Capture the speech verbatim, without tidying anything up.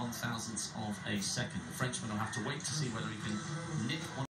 one thousandths of a second. The Frenchman will have to wait to see whether he can nick one.